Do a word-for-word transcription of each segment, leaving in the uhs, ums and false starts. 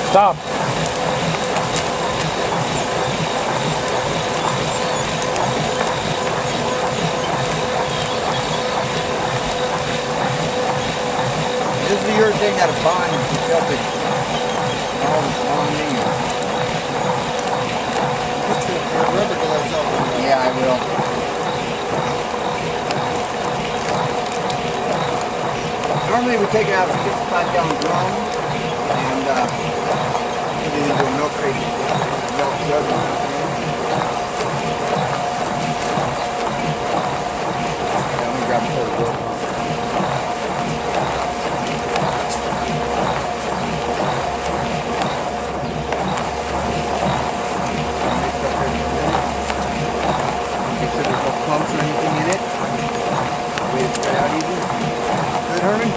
Stop. This is the urethane got a bond with Celtic. All the bonding. Put your, your rubber gloves on. Yeah, I will. Normally we take it out of a fifty-five gallon drum and uh, put it into a milk crate. Milk jug. Yeah, let me grab a whole rope. Make sure there's no clumps or anything in it. Way it's cut out easy. Good, Herman?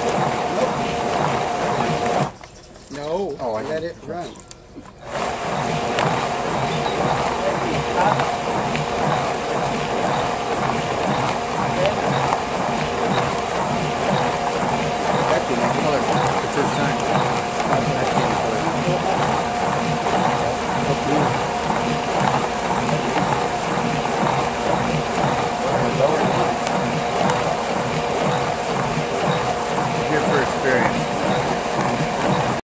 Nope. No. Oh, I let it run.